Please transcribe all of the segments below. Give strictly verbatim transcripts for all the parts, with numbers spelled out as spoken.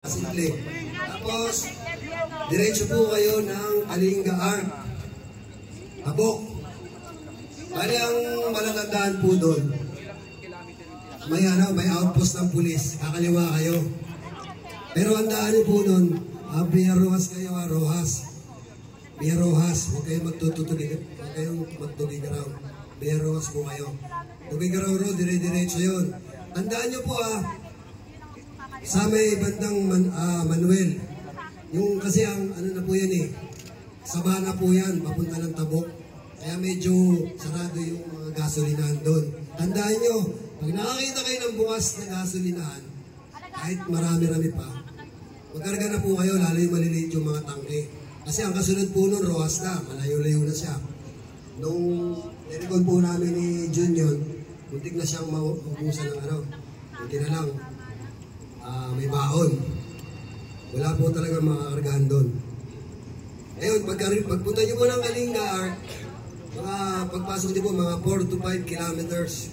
Simple. Tapos, diretso po kayo ng Kalinga Arc. Abok. Bali ang malatandaan po doon. May ano, may outpost ng pulis. Kakaliwa kayo. Pero ang daan po doon, uh, Via Rojas kayo, uh, Rojas. Via Rojas. Huwag kayong magtututulig. Huwag kayong magtugigaraw. Via Rojas po kayo. Tugigaraw road, dire-diretso yun. Tandaan nyo po ah, sa may bandang man, uh, Manuel. Yung kasi ang ano na po yan eh, Sabana po yan, papunta ng Tabok. Kaya medyo sarado yung mga gasolinahan doon. Tandaan nyo, pag nakakita kayo ng bukas na gasolinahan, kahit marami-rami pa, magkarga na po kayo, lalo yung maliliit yung mga tangke. Kasi ang kasunod po nun, Rojas na, malayo-layo na siya. Nung nirecord po namin ni Jun yun, muntik na siyang maubusan ng ano, muntik na lang, uh, may baon. Wala po talaga makakargahan doon. Ngayon, pagpunta nyo po ng Kalinga Arc, mga pagpasok nyo po, mga four to five kilometers.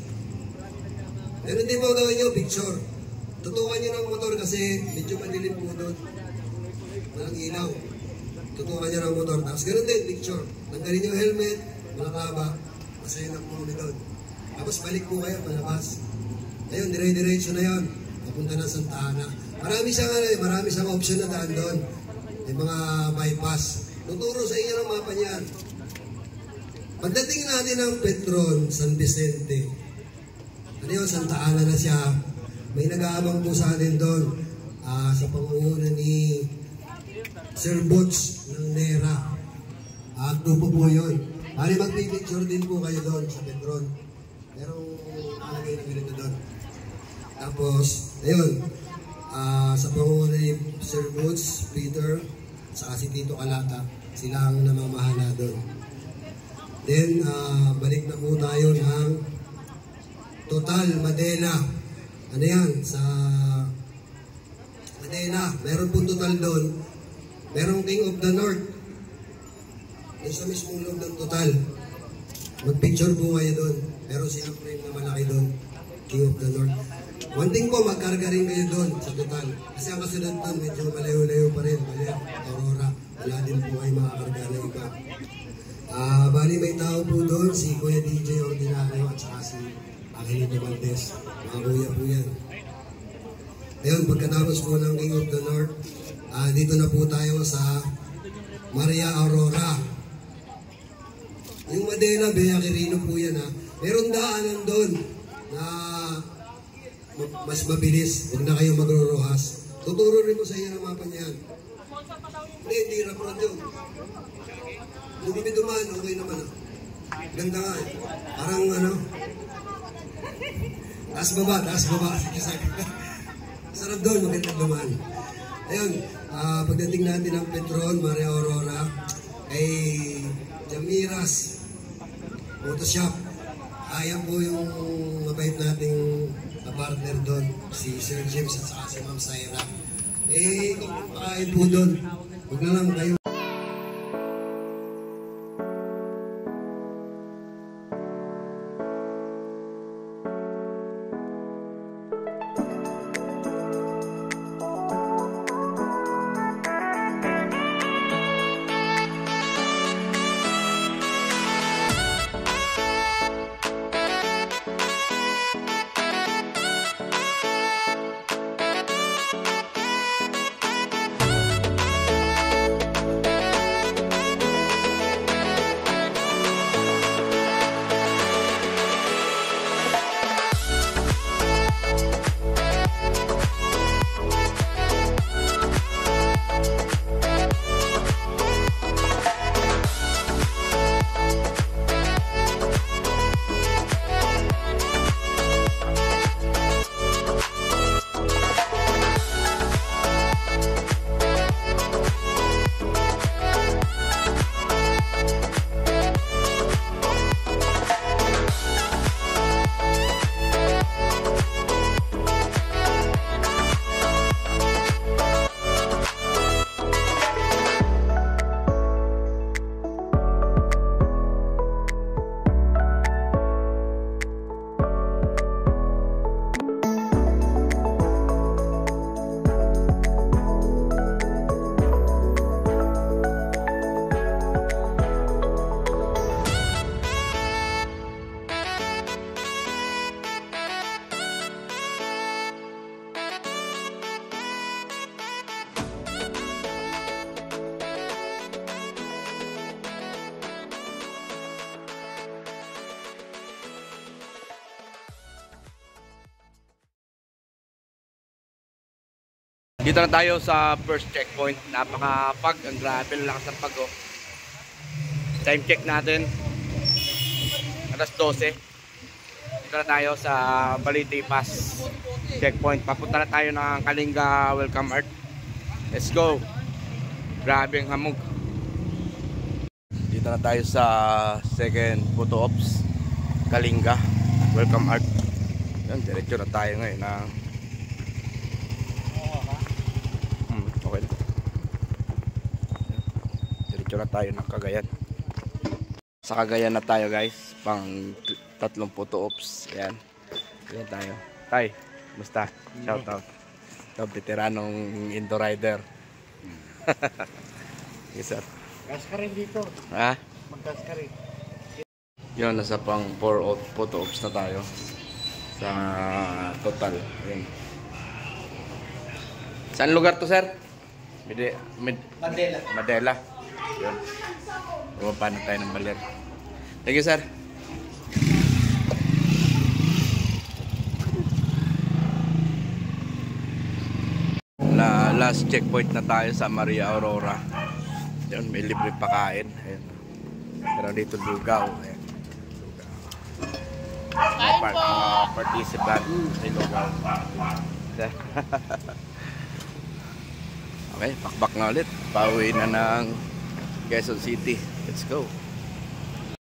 Meron din po gawin nyo, picture. Tutukan nyo ng motor kasi medyo madilim po doon. Walang ilaw. Tutukan nyo ng motor. Tapos ganun din, picture. Tanggalin yung helmet, malakaba, masaya na po kami doon. Tapos balik po kayo, malabas. Ayun, dire-diretso na yun. Papunta na Santa Ana. Marami siyang, marami siyang option na daan doon. May mga bypass. Tuturo sa inyo ng mapa niyan. Pagdating natin ng Petron, San Vicente, ano yun, Santa Ana na siya. May nag-aabang po sa atin doon uh, sa pangunguna ni Sir Butch ng Nera. At uh, po po yun. Bali mag-picture din po kayo doon sa Petron. Merong nakalagay na ganito doon. Tapos, ayun, uh, sa pangunguna ni Sir Butch, Peter, saka si Tito Kalata, sila ang namamahala doon. Then, uh, balik na po tayo ng Total Madela. Ano yan? Sa Madela, meron po total doon. Merong King of the North. Doon sa mismong loob ng Total. Mag-picture po kayo doon. Pero silang frame na malaki doon. King of the North. One thing po, magkarga rin kayo doon sa Total. Kasi ang kasunod doon, medyo malayo-layo pa rin. Bali, Aurora. Wala din po kayo makakarga na iba. Ah, uh, bali may tao po doon, si Kuya D J Ordinario at saka si Angelito Valdez. Mga kuya po yan. Ayun, pagkatapos po ng King of the North, uh, dito na po tayo sa Maria Aurora. Yung Madela, Bea Quirino po yan ha. Meron daanan doon na mas mabilis. Huwag na kayo magro-rohas. Tuturo rin po sa inyo ng mapa niyan. Hindi, hindi raprod yun. Kung kami dumaan, okay naman ah. Ganda nga eh. Parang ano, taas baba, taas baba. Sarap doon, magandang dumaan. Ayun, uh, pagdating natin ng Petron, Maria Aurora, kay Jamiras Photoshop. Ayan po yung mabait nating partner doon, si Sir James at saka si Ma'am Saira. Eh, kung makain po doon, huwag na lang kayo. Dito na tayo sa first checkpoint. Napaka-pag, ang grabe ang lakas ng pag, oh. Time check natin. alas dose. Dito na tayo sa Balite Pass checkpoint. Papunta na tayo ng Kalinga Welcome Art. Let's go. Grabe ang hamog. Dito na tayo sa second photo ops, Kalinga Welcome Art. Yan, diretso na tayo ngayon na hmm, okay. Diretso na tayo ng Cagayan. Sa Cagayan na tayo, guys. Pang tatlong photo ops. Ayan. Ayan tayo. Tay, musta? Shout out. Ito, veteranong Indo rider. Yes, sir. Gas ka rin dito. Ha? Mag-gas ka rin. Yun, nasa pang four photo ops na tayo. Sa total. Ayan. Saan lugar to, sir? Mide, mid, Mandela. Madela. Yun. Bumaba na tayo ng baler. Thank you, sir. La last checkpoint na tayo sa Maria Aurora. Yun, may libre pakain. Ayan. Pero dito lugaw. Ayan. Lugaw. Part, uh, participant sa lugaw. Okay, pakbak na ulit. Pauwi na ng Quezon City. Let's go.